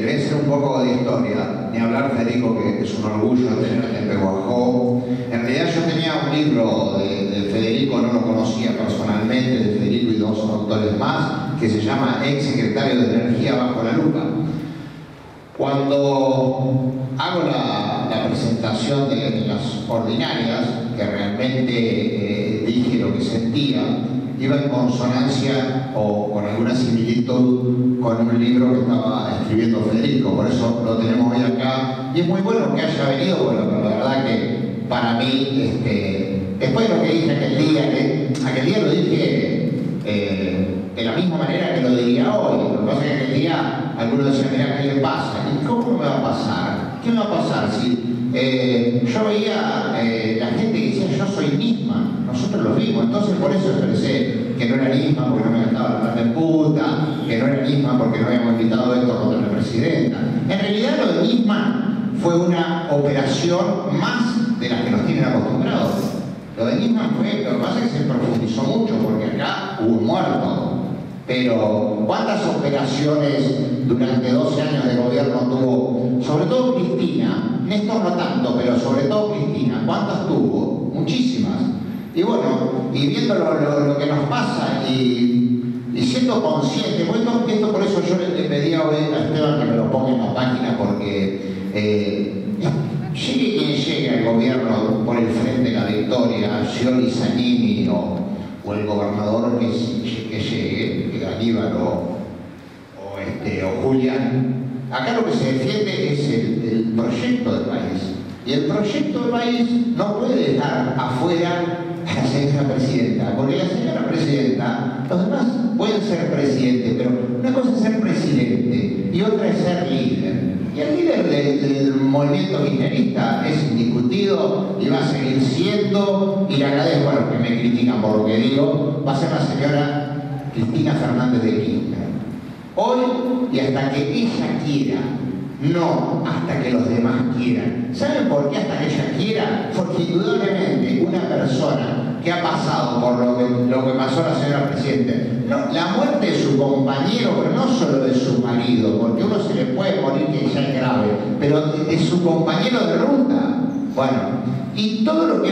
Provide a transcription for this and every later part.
voy a hacer un poco de historia, ni hablar, Federico, que es un orgullo tenerte en Pehuajó. En realidad yo tenía un libro de Federico, no lo conocía personalmente, de Federico y dos autores más, que se llama Ex secretario de Energía bajo la lupa. Cuando hago la presentación de las ordinarias, que realmente dije lo que sentía, iba en consonancia o con alguna similitud con un libro que estaba escribiendo Federico, por eso lo tenemos hoy acá. Y es muy bueno que haya venido, bueno, pero la verdad que para mí, después de lo que dije aquel día lo dije de la misma manera que lo diría hoy. Lo que pasa es que aquel día algunos decían, mira, ¿qué le pasa? ¿Y cómo me va a pasar? ¿Qué me va a pasar si yo veía la gente que decía, yo soy Nisman? Nosotros lo vimos, entonces por eso expresé que no era Nisman porque no me gastaba la plata en puta, que no era Nisman porque no habíamos invitado esto contra la presidenta. En realidad lo de Nisman fue una operación más de las que nos tienen acostumbrados. Lo de Nisman fue, lo que pasa es que se profundizó mucho porque acá hubo un muerto. Pero ¿cuántas operaciones durante 12 años de gobierno tuvo? Sobre todo Cristina, Néstor no tanto, pero sobre todo Cristina, ¿cuántas tuvo? Muchísimas. Y bueno, y viendo lo que nos pasa y siendo consciente, bueno, esto por eso yo le pedía hoy a Esteban que me lo ponga en la página, porque llegue quien llegue al gobierno por el Frente de la Victoria, Scioli Zanini o el gobernador que llegue, que Aníbal o Julián, acá lo que se defiende es el proyecto del país. Y el proyecto del país no puede dejar afuera a la señora presidenta, porque la señora presidenta, los demás pueden ser presidentes, pero una cosa es ser presidente y otra es ser líder. Y el líder del movimiento kirchnerista es indiscutido y va a seguir siendo, y le agradezco a los que me critican por lo que digo, va a ser la señora Cristina Fernández de Kirchner. Hoy y hasta que ella quiera, no hasta que los demás quieran. ¿Saben por qué hasta que ella quiera? Porque indudablemente una persona que ha pasado por lo que pasó la señora presidenta, no, la muerte de su compañero, pero no solo de su marido, porque uno se le puede morir que ya es grave, pero de su compañero de ruta. Bueno, y todo lo que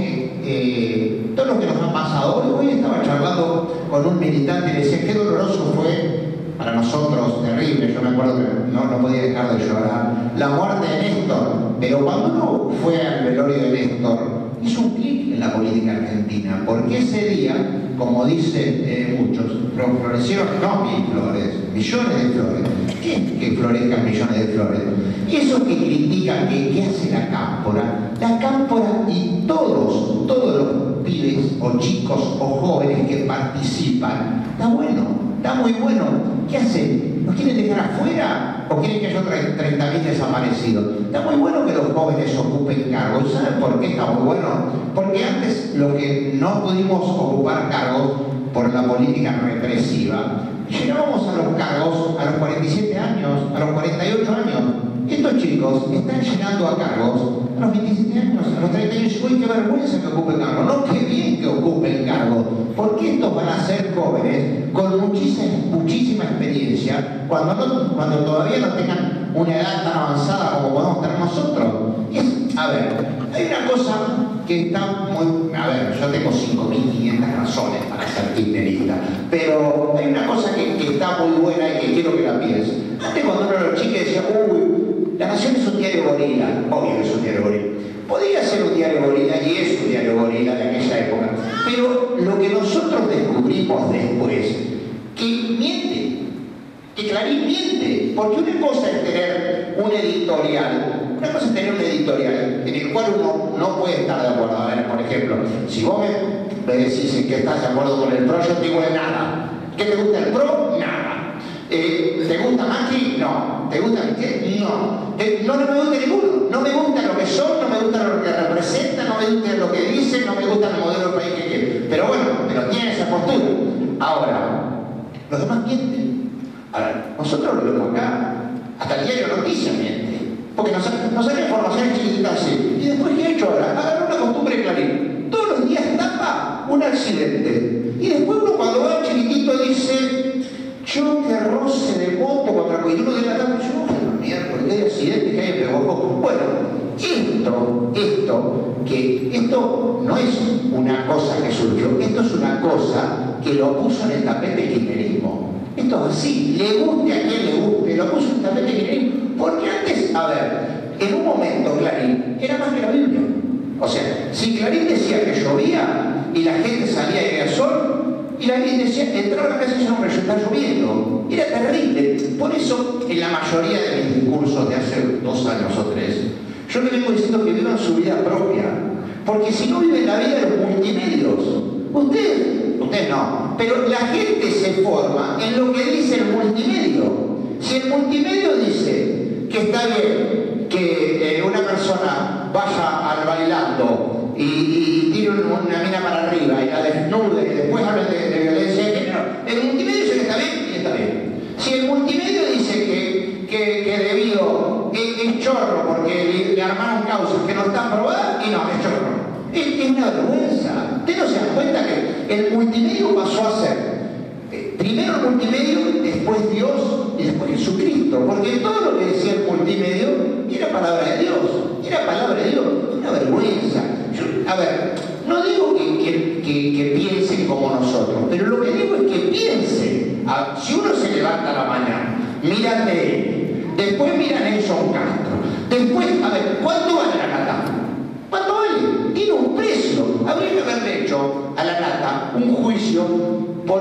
todo lo que nos ha pasado, hoy estaba charlando con un militante y le decía qué doloroso fue para nosotros, terrible. Yo me acuerdo que no podía dejar de llorar la muerte de Néstor, pero cuando uno fue al velorio de Néstor hizo un clic en la política argentina, porque ese día, como dicen muchos, florecieron no mil flores, millones de flores. ¿Qué es que florezcan millones de flores? Y esos que critican ¿qué hace la cámpora y todos los pibes o chicos o jóvenes que participan, está bueno, está muy bueno. ¿Qué hacen? ¿Nos quieren dejar afuera? ¿O quieren que haya 30.000 desaparecidos? Está muy bueno que los jóvenes ocupen cargos. ¿Saben por qué está muy bueno? Porque antes lo que no pudimos ocupar cargos por la política represiva, llegábamos a los cargos a los 47 años, a los 48 años. Estos chicos están llegando a cargos a los 27 años, a los 30 años. ¡Uy, qué vergüenza que ocupen cargos! No, qué bien que ocupen cargos, porque estos van a ser jóvenes con muchísima experiencia cuando todavía no tengan una edad tan avanzada como podemos tener nosotros. Hay una cosa que está muy... yo tengo 5.500 razones para ser kirchnerista, pero hay una cosa que está muy buena y que quiero que la pienses. Antes cuando uno era chico decía, La Nación es un diario gorila, obvio que es un diario gorila. Podría ser un diario gorila y es un diario gorila de aquella época, pero lo que nosotros descubrimos después, que miente, que Clarín miente, porque una cosa es tener un editorial, en el cual uno no puede estar de acuerdo. A ver, por ejemplo, si vos me decís en que estás de acuerdo con el PRO, yo te digo de nada. ¿Qué te gusta el PRO? Nada. ¿Te gusta Macri? No. ¿Te gusta qué? No. No me gusta ninguno. No me gusta lo que son, no me gusta lo que representan, no me gusta lo que dicen, no me gusta el modelo del país que quieren. Pero bueno, pero tienen esa postura. Ahora, los demás mienten. Ahora, nosotros lo vemos acá, hasta el diario Noticias miente. Porque nos sale información chiquitita así. ¿Y después qué ha hecho ahora? Agarró una costumbre de Clarín. Todos los días tapa un accidente. Y después uno cuando va chiquitito dice, yo que roce de moto contra y uno de la tarde, yo Bueno, esto no es una cosa que surgió, esto es una cosa que lo puso en el tapete el kirchnerismo. Esto es así, le guste a quien le guste, lo puso en el tapete el kirchnerismo. Porque antes, a ver, en un momento Clarín era más que la Biblia. O sea, si Clarín decía que llovía y la gente salía y había sol, y la gente decía, entraba a la casa y decía, hombre, ya está lloviendo. Era terrible. Por eso, en la mayoría de mis discursos de hace 2 años o 3, yo le vengo diciendo que vivan su vida propia. Porque si no viven la vida de los multimedios, usted no, pero la gente se forma en lo que dice el multimedio. Si el multimedio dice que está bien que una persona vaya al bailando y tire una mina para arriba y la desnude y después hablen de violencia de género, el multimedio dice que está bien y está bien. Si el multimedio dice que debido es chorro porque le armaron causas que no están probadas, y no, es chorro. Es una vergüenza. Usted no se da cuenta que el multimedio pasó a ser primero el multimedio, después Dios y después Jesucristo. Porque todo lo que decía el multimedio era palabra de Dios. Era palabra de Dios. Una vergüenza. A ver, no digo que piensen como nosotros, pero lo que digo es que piensen. Si uno se levanta a la mañana, mira TN, después mira Nelson Castro, después, a ver, ¿cuánto vale la nata? ¿Cuánto vale? Tiene un precio. Habría que haberle hecho a la nata un juicio por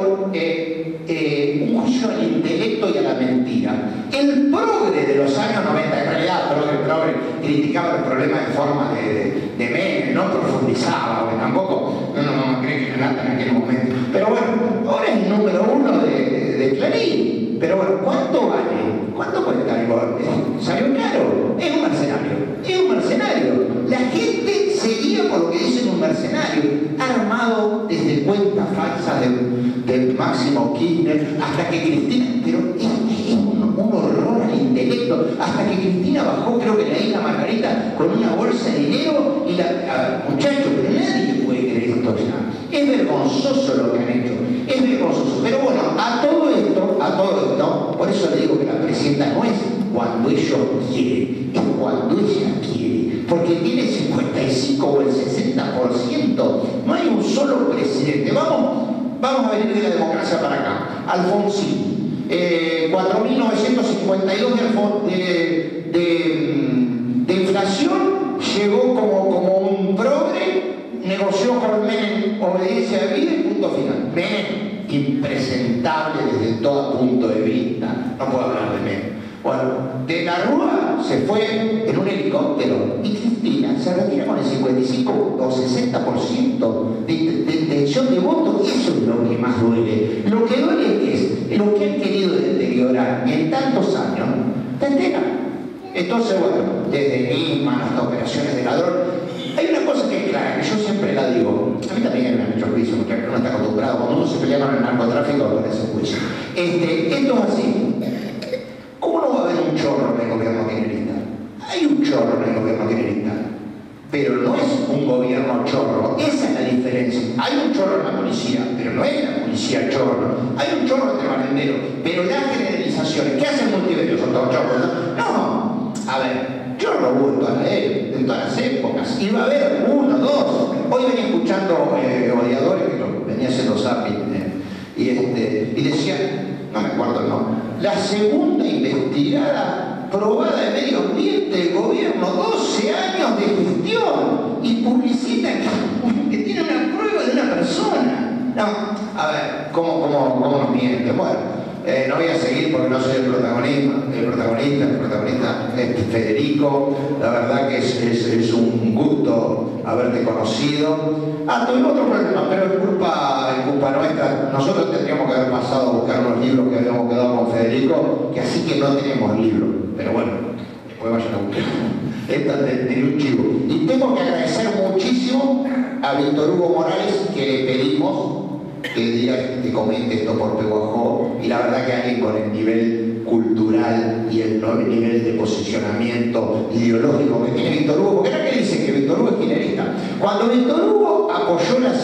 un juicio al intelecto y a la mentira. El progre de los años 90, en realidad el progre criticaba el problema de forma de Menem, no profundizaba, porque tampoco, no creo que la nata en aquel momento. Pero bueno, ahora es el número 1 de Clarín. Pero bueno, ¿cuánto vale? ¿Cuánto cuesta? ¿Salió caro? Es un mercenario. La gente seguía por lo que dicen un mercenario, armado desde cuentas falsas de Máximo Kirchner hasta que Cristina, pero es un horror al intelecto, hasta que Cristina bajó, creo que en la isla Margarita, con una bolsa de dinero y muchachos, pero nadie puede creer esto ya. Es vergonzoso lo que han hecho, es vergonzoso. Pero bueno, a todo esto, por eso le digo que la presidenta no es cuando ellos quieren, es cuando ella quiere, porque tiene 55 o el 60%, no hay un solo presidente. Vamos a venir de la democracia para acá. Alfonsín, 4.952 de inflación, llegó como un progre, negoció con Menem obediencia de vida y punto final. Menem, impresentable desde todo punto de vista, no puedo hablar de Menem. Bueno, de la Rúa se fue en un helicóptero y Cristina se retira con el 55 o 60% de intención de voto. Eso es lo que más duele. Lo que duele es lo que han querido deteriorar en tantos años, te entera. Entonces, bueno, desde Nisman hasta operaciones de ladrón, hay una cosa que es clara, que yo siempre la digo. A mí también me han hecho juicio, porque uno está acostumbrado. Cuando uno se pelea con el narcotráfico, aparece juicio. Esto es así. ¿Cómo no va a haber un chorro en el gobierno kirchnerista? Hay un chorro en el gobierno kirchnerista, pero no es un gobierno chorro. Esa es la diferencia. Hay un chorro en la policía, pero no es la policía chorro. Hay un chorro entre barenderos, pero las generalizaciones, ¿qué hace el multimedio? Son todos chorros, ¿no? No, a ver, chorro hubo en todas las épocas. Y va a haber 1, 2. Hoy venía escuchando odiadores, que venía haciendo zapping, y decía, no me acuerdo el nombre, la segunda investigada probada de medio ambiente del gobierno, 12 años de gestión, y publicita que tiene una prueba de una persona. No, a ver, ¿cómo nos mienten? Bueno, no voy a seguir porque no soy el protagonista es Federico. La verdad que es un gusto haberte conocido. Tuvimos otro problema, pero es culpa nuestra. Nosotros tendríamos que haber pasado a buscar unos libros que habíamos quedado con Federico, que así que no tenemos libros. Pero bueno, después vayan a buscar. Esta tenía un chivo. Y tengo que agradecer muchísimo a Víctor Hugo Morales, que le pedimos que diga, que comente esto por Pehuajó, y la verdad que alguien con el nivel cultural y el nivel de posicionamiento ideológico que tiene Víctor Hugo, porque no es que dicen que Víctor Hugo es kirchnerista. Cuando Víctor Hugo apoyó la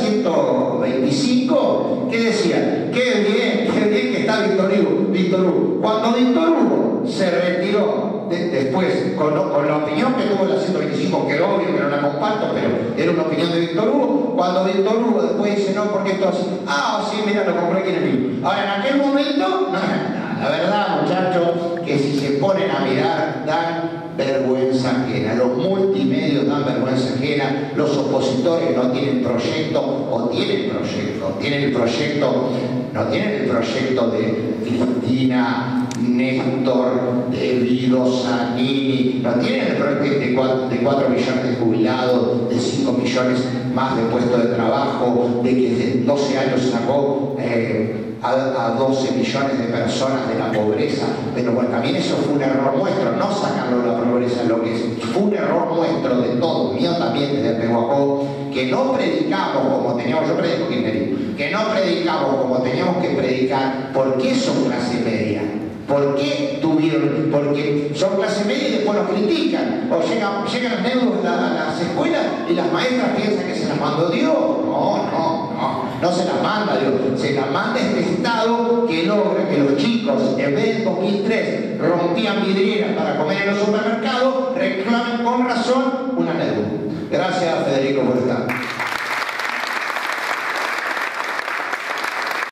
125, ¿qué decía? Qué bien que está Víctor Hugo. Cuando Víctor Hugo se retiró después, con la opinión que tuvo en la 125, que obvio que no la comparto, pero era una opinión de Víctor Hugo. Cuando Víctor Hugo después dice, no, porque esto así, sí, mira, lo compré aquí en el libro. Ahora, en aquel momento, la verdad, muchachos, que si se ponen a mirar, dan vergüenza ajena. Los multimedios dan vergüenza ajena. Los opositores no tienen proyecto, o tienen proyecto, tienen el proyecto, no tienen el proyecto de Cristina, Néstor, de Vido, Zanini, no tienen el proyecto de 4 millones de jubilados, de 5 millones más de puestos de trabajo, de que en 12 años sacó a 12 millones de personas de la pobreza. Pero bueno, también eso fue un error nuestro, no sacarlo de la pobreza, lo que fue un error nuestro de todos, mío también desde Pehuajó, que no predicamos como teníamos, yo predico kirchnerismo, que no predicamos como teníamos que predicar. ¿Por qué son clase media? ¿Por qué tuvieron? Porque son clase media y después nos critican. O llegan los negros a las escuelas y las maestras piensan que se las mandó Dios. No se las manda Dios. Se las manda este Estado que logra que los chicos, en vez de 2003 rompían vidrieras para comer en los supermercados, reclamen con razón una deuda. Gracias, Federico, por